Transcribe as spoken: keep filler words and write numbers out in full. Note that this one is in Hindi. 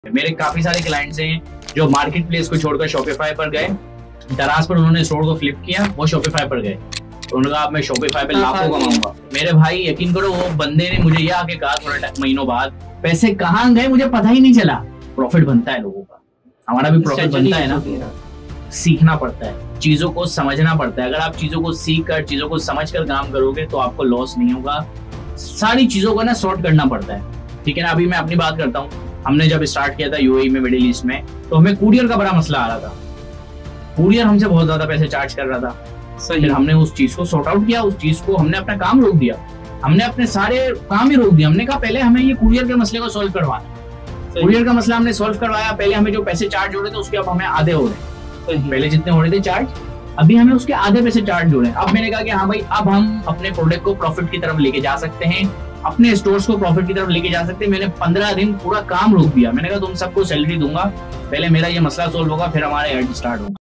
मेरे काफी सारे क्लाइंट्स हैं जो मार्केट प्लेस को छोड़कर शॉपिफाई पर गए, दराज पर उन्होंने स्टोर को फ्लिप किया, वो शॉपिफाई पर गए। उन्होंने कहा अब मैं शॉपिफाई पे लाखों कमाऊंगा। मेरे भाई यकीन करो, वो बंदे ने मुझे ये आके कहा थोड़ा महीनों बाद, पैसे कहाँ गए मुझे पता ही नहीं चला। प्रॉफिट बनता है लोगों का, हमारा भी प्रॉफिट बनता है ना। सीखना पड़ता है, चीजों को समझना पड़ता है। अगर आप चीजों को सीख कर, चीजों को समझ कर काम करोगे तो आपको लॉस नहीं होगा। सारी चीजों को ना सॉर्ट करना पड़ता है, ठीक है ना। अभी मैं अपनी बात करता हूँ, हमने जब स्टार्ट किया था यूएई में, मिडिल ईस्ट में, तो हमें कुरियर का बड़ा मसला आ रहा था। कुरियर हमसे बहुत ज्यादा पैसे चार्ज कर रहा था। फिर हमने उस चीज को सॉर्ट आउट किया, उस चीज को हमने अपना काम रोक दिया, हमने अपने सारे काम ही रोक दिया। हमने कहा पहले हमें ये कुरियर के मसले को सॉल्व करवाना। कुरियर का मसला हमने सॉल्व करवाया। पहले हमें जो पैसे चार्ज हो रहे थे उसके अब हमें आधे हो रहे हैं। पहले जितने हो रहे थे चार्ज, अभी हमें उसके आधे पैसे चार्ज हो रहे हैं। अब मैंने कहा कि हाँ भाई, अब हम अपने प्रोडक्ट को प्रॉफिट की तरफ लेके जा सकते हैं, अपने स्टोर्स को प्रॉफिट की तरफ लेके जा सकते हैं। मैंने पंद्रह दिन पूरा काम रोक दिया। मैंने कहा तुम सबको सैलरी दूंगा, पहले मेरा ये मसला सोल्व होगा, फिर हमारा एड स्टार्ट होगा।